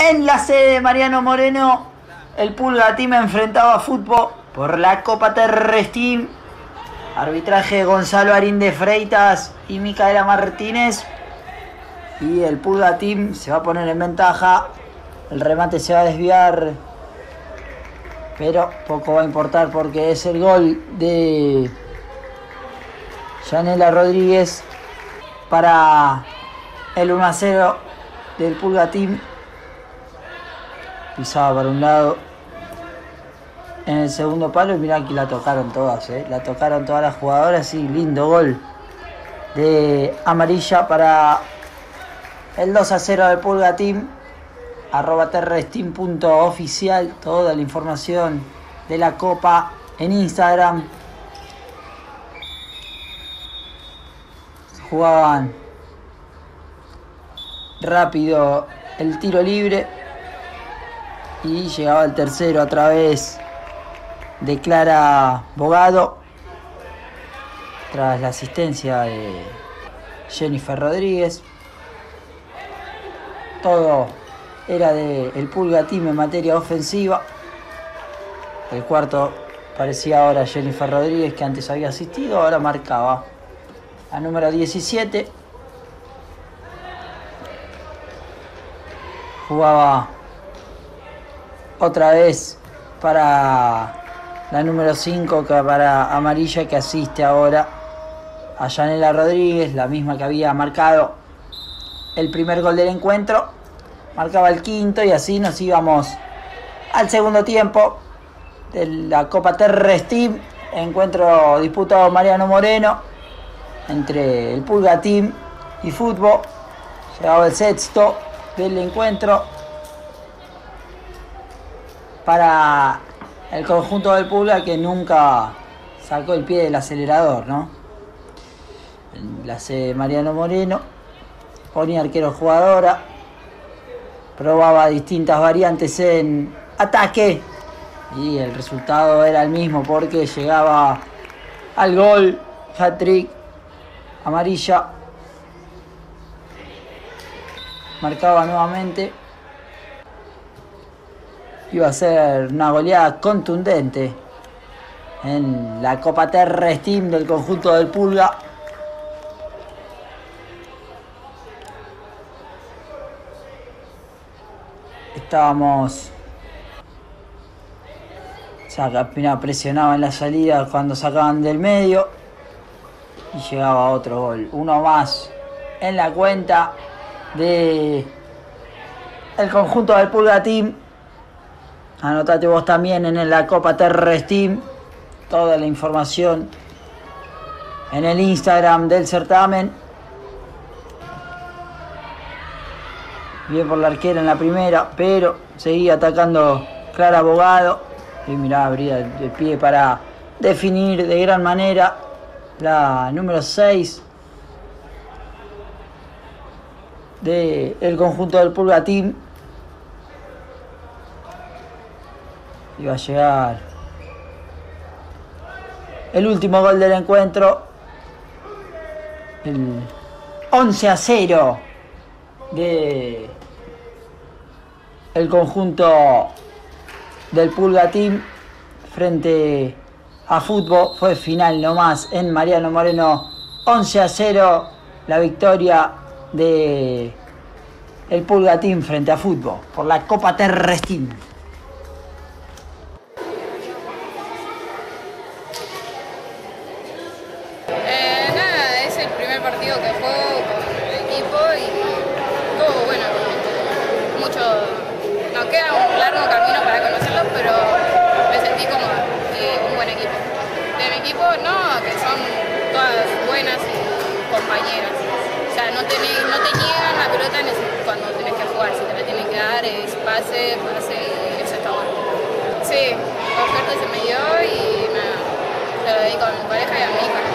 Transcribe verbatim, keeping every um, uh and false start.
En la sede de Mariano Moreno, el Pulga Team enfrentaba a Fútbol por la Copa Terrestim. Arbitraje de Gonzalo Arín de Freitas y Micaela Martínez. Y el Pulga Team se va a poner en ventaja. El remate se va a desviar, pero poco va a importar porque es el gol de Yanela Rodríguez para el uno a cero del Pulga Team. Pisaba para un lado en el segundo palo y mirá que la tocaron todas, ¿eh? La tocaron todas las jugadoras y lindo gol de amarilla para el dos a cero del Pulga Team. Arroba terrestim punto oficial, toda la información de la Copa en Instagram. Jugaban rápido el tiro libre y llegaba el tercero a través de Clara Bogado tras la asistencia de Jennifer Rodríguez. Todo era del Pulga Team en materia ofensiva. El cuarto parecía ahora Jennifer Rodríguez, que antes había asistido, ahora marcaba a número diecisiete. Jugaba otra vez para la número cinco, que para amarilla, que asiste ahora a Yanela Rodríguez, la misma que había marcado el primer gol del encuentro. Marcaba el quinto y así nos íbamos al segundo tiempo de la Copa Terrestim. Encuentro disputado Mariano Moreno entre el Pulga Team y Fútbol. Llegaba el sexto del encuentro para el conjunto del Pulga, que nunca sacó el pie del acelerador, ¿no? La sede Mariano Moreno ponía arquero jugadora, probaba distintas variantes en ataque y el resultado era el mismo porque llegaba al gol, hat-trick, amarilla. Marcaba nuevamente. Iba a ser una goleada contundente en la Copa Terrestim del conjunto del Pulga. Estábamos, ya presionaba en la salida cuando sacaban del medio y llegaba otro gol, uno más en la cuenta de el conjunto del Pulga Team. Anotate vos también en la Copa Terrestim toda la información en el Instagram del certamen. Bien por la arquera en la primera, pero seguía atacando Clara Bogado. Y mirá, abría el, el pie para definir de gran manera la número seis del conjunto del Pulga Team. Iba a llegar el último gol del encuentro, el once a cero de el conjunto del Pulga Team frente a Fútbol. Fue final nomás en Mariano Moreno, once a cero la victoria de el Pulga Team frente a Fútbol por la Copa Terrestim. Eh, nada, es el primer partido que juego con el equipo y todo bueno. Mucho, nos queda un largo camino para conocerlos, pero me sentí como eh, un buen equipo. De mi equipo, no, que son todas buenas y compañeras. O sea, no te, no te niegan la pelota cuando tenés que jugar. Si te la tienen que dar, es pase, pase, y eso está bueno. Sí, por suerte se me dio y nada, se lo dedico a mi pareja y a mi hija.